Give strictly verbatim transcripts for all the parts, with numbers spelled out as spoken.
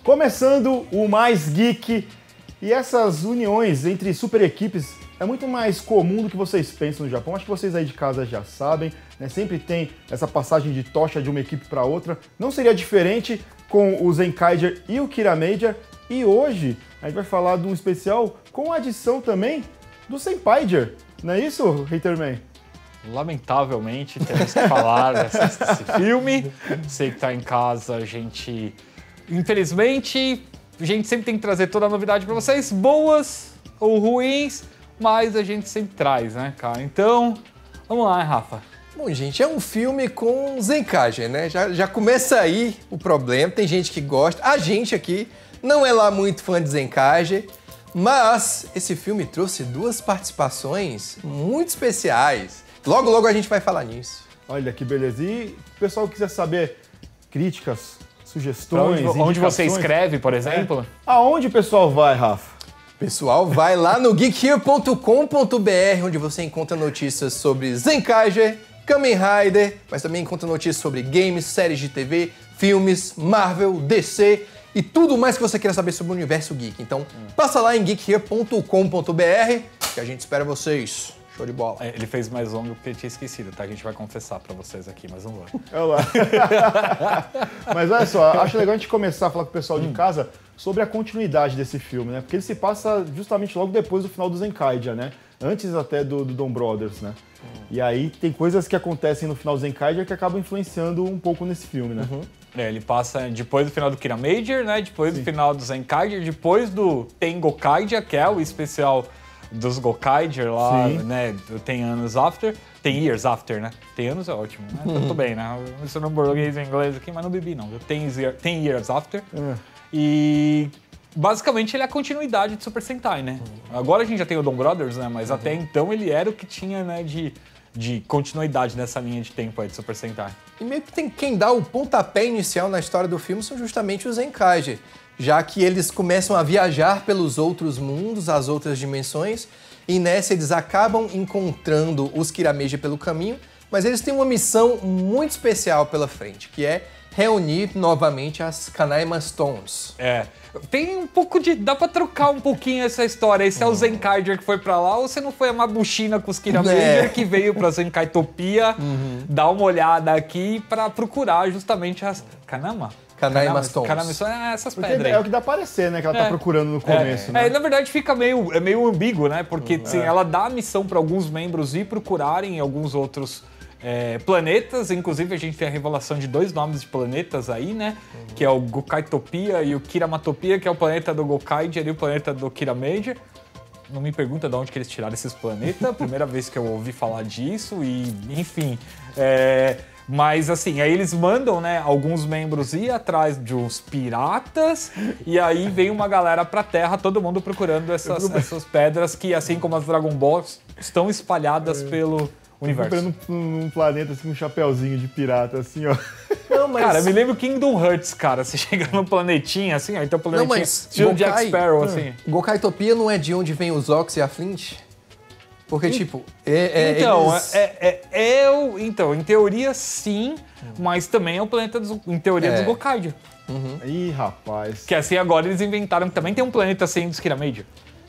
Começando o Mais Geek, e essas uniões entre super equipes é muito mais comum do que vocês pensam no Japão. Acho que vocês aí de casa já sabem, né? Sempre tem essa passagem de tocha de uma equipe para outra. Não seria diferente com o Zenkaiger e o Kiramager. E hoje a gente vai falar de um especial com a adição também do Senpaiger. Não é isso, Haterman? Lamentavelmente, temos que falar desse, desse filme. Sei que tá em casa, a gente... Infelizmente, a gente sempre tem que trazer toda a novidade para vocês, boas ou ruins, mas a gente sempre traz, né, cara? Então, vamos lá, hein, Rafa? Bom, gente, é um filme com Zenkaiger, né? Já, já começa aí o problema, tem gente que gosta. A gente aqui não é lá muito fã de Zenkaiger, mas esse filme trouxe duas participações muito especiais. Logo, logo a gente vai falar nisso. Olha que beleza. E o pessoal quiser saber críticas, sugestões, onde, onde você escreve, por exemplo? É. Aonde o pessoal vai, Rafa? Pessoal, vai lá no geek here ponto com ponto b r, onde você encontra notícias sobre Zenkaiger, Kamen Rider, mas também encontra notícias sobre games, séries de T V, filmes, Marvel, D C e tudo mais que você queira saber sobre o universo geek. Então, hum. passa lá em geek here ponto com ponto b r que a gente espera vocês. Show de bola. É, ele fez mais longo porque eu tinha esquecido, tá? A gente vai confessar pra vocês aqui, mas vamos lá. Olha lá. Mas olha só, acho legal a gente começar a falar com o pessoal hum. de casa sobre a continuidade desse filme, né? Porque ele se passa justamente logo depois do final do Zenkaiger, né? Antes até do, do Dom Brothers, né? Hum. E aí tem coisas que acontecem no final do Zenkaiger que acabam influenciando um pouco nesse filme, né? Uhum. É, ele passa depois do final do Kiramager, né? Depois Sim. do final do Zenkaiger, depois do Tengokaiger, que é o especial dos Gokaiger lá, Sim. né? Tem anos after, tem years after, né? Tem anos é ótimo, né? Uhum. Tudo bem, né? Isso não português e inglês aqui, mas não bebi não. Tem, tem years after. Uhum. E basicamente ele é a continuidade de Super Sentai, né? Uhum. Agora a gente já tem o Dom Brothers, né? Mas uhum. até então ele era o que tinha, né, de, de continuidade nessa linha de tempo aí de Super Sentai. E meio que tem quem dá o pontapé inicial na história do filme são justamente os Zenkaiger, já que eles começam a viajar pelos outros mundos, as outras dimensões, e nessa eles acabam encontrando os Kiramager pelo caminho, mas eles têm uma missão muito especial pela frente, que é reunir novamente as Kanaima Stones. É, tem um pouco de... dá pra trocar um pouquinho essa história. Esse é o Zenkaiger que foi pra lá, ou você não foi a Mabushina com os Kiramager é. que veio pra Zenkaitopia uhum. dar uma olhada aqui pra procurar justamente as... Kanama? Kanaima Stones. Kanaima Stones, é essas Porque pedras aí. É o que dá a parecer, né? Que ela é. tá procurando no começo, é. né? É, na verdade fica meio, é meio ambíguo, né? Porque assim, é. ela dá a missão para alguns membros ir procurarem alguns outros é, planetas. Inclusive a gente tem a revelação de dois nomes de planetas aí, né? Uhum. Que é o Gokaitopia e o Kiramatopia, que é o planeta do Gokaiger e o planeta do Kiramager. Não me pergunta de onde que eles tiraram esses planetas. Primeira vez que eu ouvi falar disso e, enfim... É... Mas assim, aí eles mandam, né, alguns membros ir atrás de uns piratas e aí vem uma galera pra Terra, todo mundo procurando essas, essas pedras que, assim como as Dragon Balls, estão espalhadas é. pelo universo. Procurando um, um planeta assim, um chapeuzinho de pirata, assim, ó. Não, mas... Cara, me lembro Kingdom Hearts, cara. Você chega no planetinha, assim, ó, então o planetinha... Não, mas de Gokai, Jack Sparrow, hum. assim. Gokaitopia não é de onde vem os Ox e a Flint? Porque, tipo, é, é, então, eles... é, é, é o, então, em teoria sim, mas também é o planeta, dos, em teoria, é. dos Gokaiger. Uhum. Ih, rapaz. Que assim, agora eles inventaram que também tem um planeta sem dos Kiramager.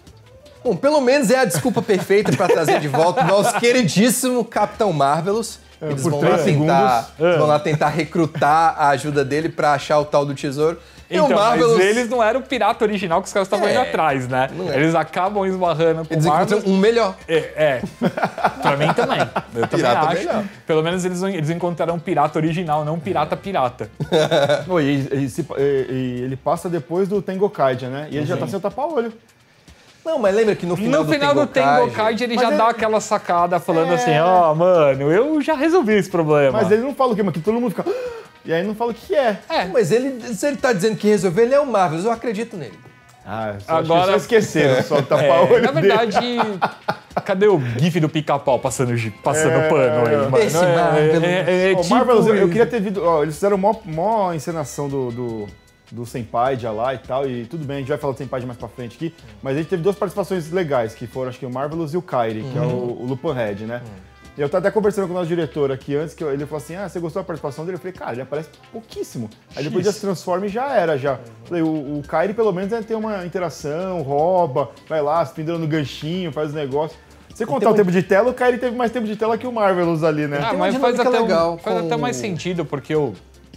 Bom, pelo menos é a desculpa perfeita pra trazer de volta o nosso queridíssimo Capitão Marvelous. Eles vão lá, tentar, é. vão lá tentar recrutar a ajuda dele pra achar o tal do tesouro. Então, Marvelous... mas eles não eram o pirata original que os caras estavam é, indo atrás, né? É. Eles acabam esbarrando com o Marvelous. Um melhor. É, é. Pra mim também. Eu também pirata acho. Melhor. Pelo menos eles, eles encontraram um pirata original, não um pirata-pirata. e, e, e, e ele passa depois do Tengokaiger, né? E ele Sim. já tá sem o tapa-olho. Não, mas lembra que no final, no final do Tengokaiger ele já é... dá aquela sacada falando é... assim, ó, oh, mano, eu já resolvi esse problema. Mas ele não fala o quê? Mas que todo mundo fica... E aí não fala o que é. É, mas ele, se ele tá dizendo que resolveu, ele é o Marvel, eu acredito nele. Ah, só agora só esqueceram, só o tapa-olho. É, na verdade, cadê o gif do pica-pau passando, passando é, pano aí? Mano? Esse é, Marvel. É, é, é, oh, tipo Marvel, eu, eu queria ter visto. Ó, eles fizeram mó, mó encenação do, do, do Senpaiger lá e tal, e tudo bem, a gente vai falar do Senpaiger mais pra frente aqui, mas a gente teve duas participações legais, que foram, acho que o Marvelous e o Kairi, uhum. que é o, o Lupin Head, né? Uhum. E eu tava até conversando com o nosso diretor aqui antes, que eu- ele falou assim, ah, você gostou da participação dele? Eu falei, cara, ele aparece pouquíssimo. Aí depois já se transforma e já era, já. Falei, o, o Kyrie pelo menos né, tem uma interação, rouba, vai lá, se pendura no ganchinho, faz os negócios. Você contar o uma- tempo de tela, o Kyrie teve mais tempo de tela que o Marvelous ali, né? Ah, tem uma mas faz, dinâmica até, um- legal faz com até mais o- sentido, porque o,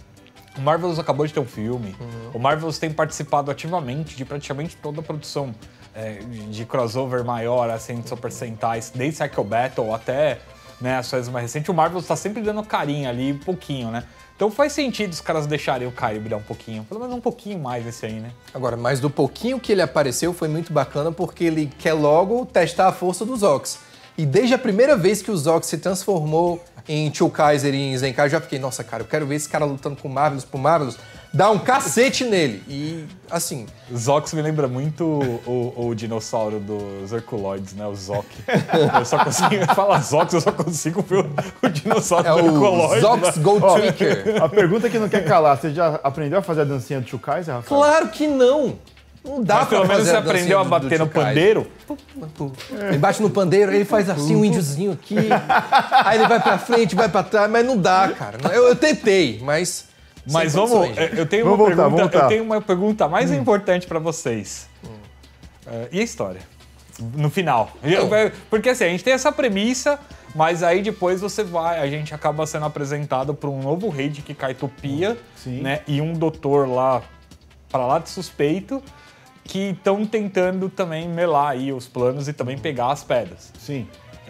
o Marvelous acabou de ter um filme. Uhum. O Marvelous tem participado ativamente de praticamente toda a produção é, de, de crossover maior, assim, de Super Sentais, desde Psycho Battle até né, as coisas mais recentes. O Marvelous tá sempre dando carinho ali, um pouquinho, né? Então faz sentido os caras deixarem o Kyrie brilhar um pouquinho. Pelo menos um pouquinho mais esse aí, né? Agora, mas do pouquinho que ele apareceu foi muito bacana porque ele quer logo testar a força dos Zox. E desde a primeira vez que o Zox se transformou em Tio Kaiser e em Zenkai, eu já fiquei, nossa, cara, eu quero ver esse cara lutando com Marvelous por Marvelous, dar um cacete nele. E, assim... Zox me lembra muito o, o, o dinossauro dos Herculoides, né? O Zoc. Eu só consigo falar Zox, eu só consigo ver o, o dinossauro É do o Herculoide. Zox né? Gold Tweaker. A pergunta que não quer calar, você já aprendeu a fazer a dancinha do Tio Kaiser, Rafael? Claro que não! Não dá Mas pra pelo menos fazer você a dancinha aprendeu a do- do bater no Tio Kaiser. pandeiro. Ele bate no pandeiro, ele faz assim, um índiozinho aqui. Aí ele vai pra frente, vai pra trás, mas não dá, cara. Eu, eu tentei, mas... Mas sem vamos, condições, gente. eu tenho, Vamos uma voltar, pergunta, vamos voltar. eu tenho uma pergunta mais importante pra vocês. É, e a história? No final. Eu- Porque assim, a gente tem essa premissa, mas aí depois você vai, a gente acaba sendo apresentado para um novo rei de Kikaitopia, Sim. né? E um doutor lá, pra lá de suspeito, que estão tentando também melar aí os planos e também pegar as pedras. Sim.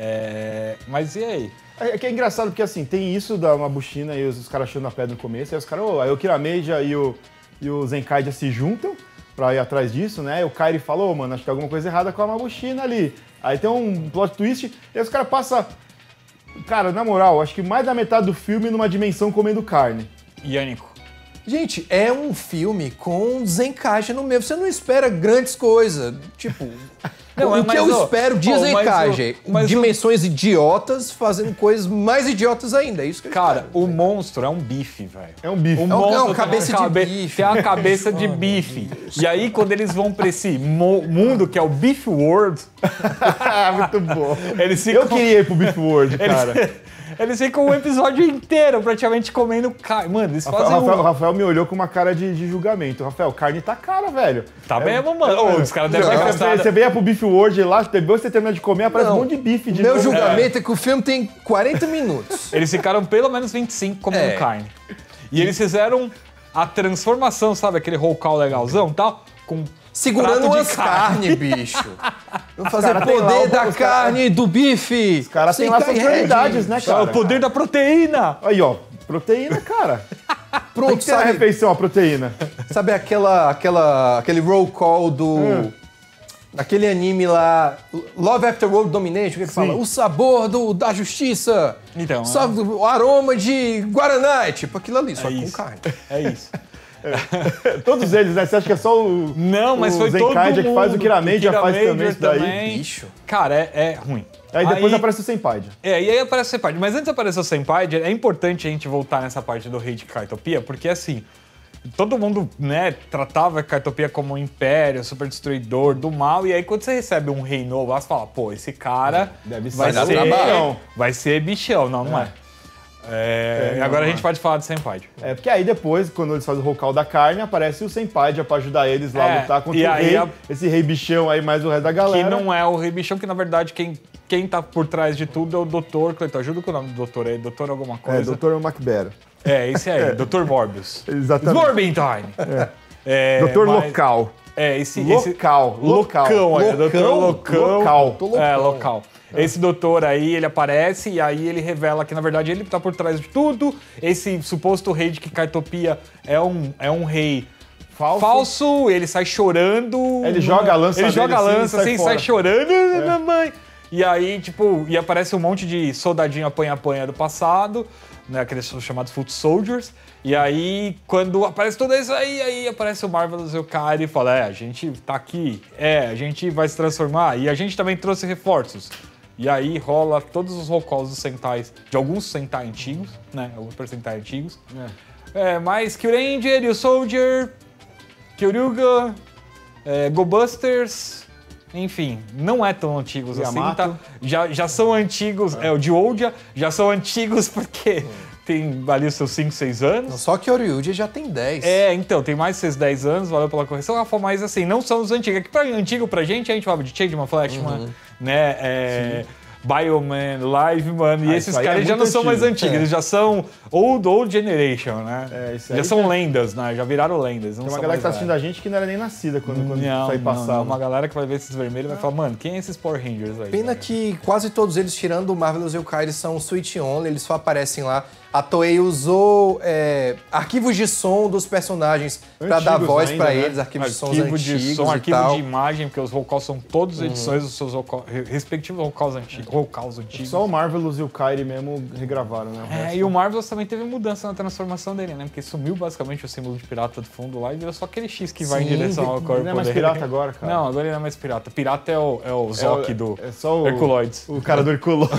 É, mas e aí? É que é engraçado porque assim, tem isso da Mabushina e os, os caras achando a pedra no começo, aí os caras, oh, aí o Kirameja e o, e o Zenkai já se juntam pra ir atrás disso, né? E o Kairi falou, oh, mano, acho que tem alguma coisa errada com a Mabushina ali. Aí tem um plot twist, e aí os caras passam. Cara, na moral, acho que mais da metade do filme numa dimensão comendo carne. Yânico. Gente, é um filme com Zenkaiger no meio. Você não espera grandes coisas. Tipo, Não, o é, que mas, eu ó, espero de ó, mas Zenkaiger? o- mas o- Dimensões idiotas fazendo coisas mais idiotas ainda. É isso que eu Cara, espero. o monstro é um bife, velho. É um bife. O É um- monstro é um tem cabeça uma de cabe- bife. Tem a cabeça de bife. E aí, quando eles vão pra esse mo- mundo que é o Beef World, Muito bom. eles ficam... Eu queria ir pro Beef World, cara. Eles, eles ficam um episódio inteiro praticamente comendo carne. Mano, eles O fazem Rafael, o um... Rafael me olhou com uma cara de, de julgamento. Rafael, carne tá cara, velho. Tá mesmo, mano? Ô, os caras devem Você- ter você, gostado. você veio pro Beef World lá, depois você termina de comer, aparece Não, um monte de bife de Meu novo. julgamento é. que o filme tem quarenta minutos. Eles ficaram pelo menos vinte e cinco comendo É. carne. E eles fizeram a transformação, sabe? Aquele roll call legalzão e tal, com Segurando prato de umas carne, bicho. Vou fazer cara tem lá poder o- da os carne, do bife. Os caras têm lá suas Zenkaiger. prioridades, né, É cara? o poder da proteína. Aí, ó, proteína, cara. Tem Pronto, que ter na sabe, refeição a proteína. sabe aquela, aquela, aquele roll call do... Hum. Daquele anime lá, Love After World Domination, que ele fala, o sabor do, da justiça, Então, sabe, o aroma de Guaraná, é tipo aquilo ali, só É com isso. carne. É isso. Todos eles, né? Você acha que é só o. Não, mas o foi todo Zenkaiger que faz, o mundo. Kirameja O faz Kirameja também isso daí. também. Bicho. Cara, é, é ruim. Aí depois aparece o Senpai. É, e aí aparece o Senpai. Mas antes de aparecer o Senpai, é importante a gente voltar nessa parte do rei de Kaitopia, porque assim, todo mundo, né, tratava a Kaitopia como um império, super destruidor do mal, e aí quando você recebe um rei novo, você fala, pô, esse cara Deve vai ser ser, trabalhão. vai ser bichão. Não, não é. É, É, e não, agora não a gente é. pode falar do Senpai. É, porque aí depois, quando eles fazem o rocal da carne, aparece o Senpai já pra ajudar eles lá É, a lutar contra e o aí rei. a- Esse rei bichão aí, mais o resto da galera. Que não é o rei bichão, que na verdade quem, quem tá por trás de tudo é o doutor Cleiton. Ajuda com o nome do doutor aí, doutor alguma É, coisa. doutor Macbeth. É, esse aí, doutor Morbius. Exatamente. Morbin Time! É, Doutor mas- Local. É, esse... esse Local. Local. Loucão, olha, doutor Loucão? Loucão. Local. Tô loucão. É, local. Esse doutor aí, ele aparece e aí ele revela que, na verdade, ele tá por trás de tudo. Esse suposto rei de Kikaitopia é um, é um rei Falso. falso, ele sai chorando. Ele joga a lança Ele dele joga a assim e lança sai assim, fora. sai chorando, minha mãe. E aí, tipo, e aparece um monte de soldadinho apanha-apanha do passado, né, aqueles chamados Foot Soldiers. E aí, quando aparece tudo isso aí, aí aparece o Marvelous e o Kairi e fala, é, a gente tá aqui, é, a gente vai se transformar e a gente também trouxe reforços. E aí rola todos os roll calls dos Sentais, de alguns Sentai antigos, né, alguns Super Sentai antigos. É, mais Kyuranger, Ryu Soldier, Kyoryuga, é, Go Busters, Enfim, não é tão antigos O assim, Yamato. tá? Já, já são antigos, é, o de Oldia, já são antigos porque tem ali os seus cinco, seis anos. Só que Oryuji já tem dez. É, então, tem mais de seus dez anos, valeu pela correção, Rafa, mas assim, não são os antigos. É que pra, antigo pra gente, a gente fala de Changeman, Flashman, Uhum. né, é, Bioman, Liveman, e Ah, esses isso aí é caras já muito não são mais antigo. antigos, É. eles já são old, old generation, né? É, isso já aí são já- lendas, né? Já viraram lendas. Não Tem uma são galera mais que tá assistindo velhos. a gente que não era nem nascida quando, quando Não, isso aí não, passava. não, uma galera que vai ver esses vermelhos vai falar, mano, quem é esses Power Rangers aí? Pena velho? que quase todos eles, tirando o Marvelous Yokai, eles são Switch Only, eles só aparecem lá. A Toei usou é, arquivos de som dos personagens pra dar Antigos voz ainda, pra né? eles, arquivos de sons Arquivo antigos de som, e arquivo tal. de imagem, porque os vocals são todas edições dos seus vocal, respectivos vocals antigos. Vocals antigos. Só o Marvelous e o Kairi mesmo regravaram, né? O É, resto- e o Marvelous também teve mudança na transformação dele, né? Porque sumiu basicamente o símbolo de pirata do fundo lá e virou só aquele X que vai em Sim, direção ao Ele corpo não é mais dele. pirata agora, cara. Não, agora ele não é mais pirata. Pirata é o, é o Zoc do é só o, Herculoides. o cara do Herculoides.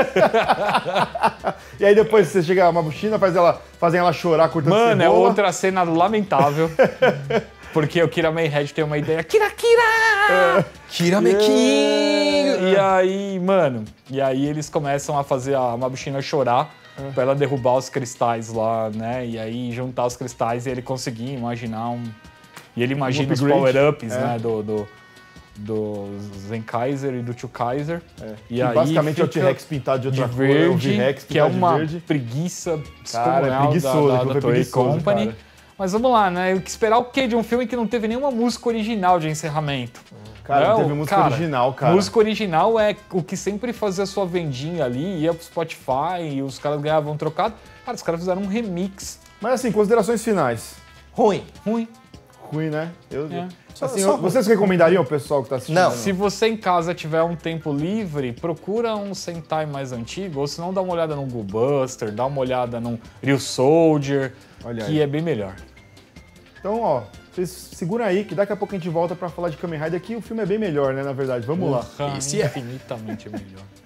E aí depois você chega a Mabushina, faz ela, fazem ela chorar cortando Mano, é cebola. outra cena lamentável. Porque o Kira Mayhead tem uma ideia. Kira, Kira! Kira Mequinho! E aí, mano, e aí eles começam a fazer a Mabushina chorar pra ela derrubar os cristais lá, né? E aí juntar os cristais e ele conseguir imaginar um... E ele imagina os upgrade. power-ups, É. né? Do, do, do Zenkaiser e do Chukaiser. É. E Que aí basicamente é o fica T-Rex pintado de de outra cor, é o verde, V-Rex que é pintado de uma verde. preguiça Cara, é descomunal preguiçoso, da, da, aquilo da foi Toei preguiçoso, Company. cara. Mas vamos lá, né? Esperar o quê de um filme que não teve nenhuma música original de encerramento? Cara, não Não, teve música cara, original, cara. Música original é o que sempre fazia sua vendinha ali, ia pro Spotify e os caras ganhavam trocado. Cara, os caras fizeram um remix Mas assim, considerações finais. Ruim. ruim. Ruim, né? Eu, É. assim, Só- eu- vocês recomendariam ao pessoal que tá assistindo? Não. Se você em casa tiver um tempo livre, procura um Sentai mais antigo, ou se não, dá uma olhada num Go Buster, dá uma olhada num Real Soldier, Olha que aí. é bem melhor. Então, ó, vocês seguram aí que daqui a pouco a gente volta pra falar de Kamen Rider, que o filme é bem melhor, né, na verdade. Vamos lá. Ah, Esse é. infinitamente melhor.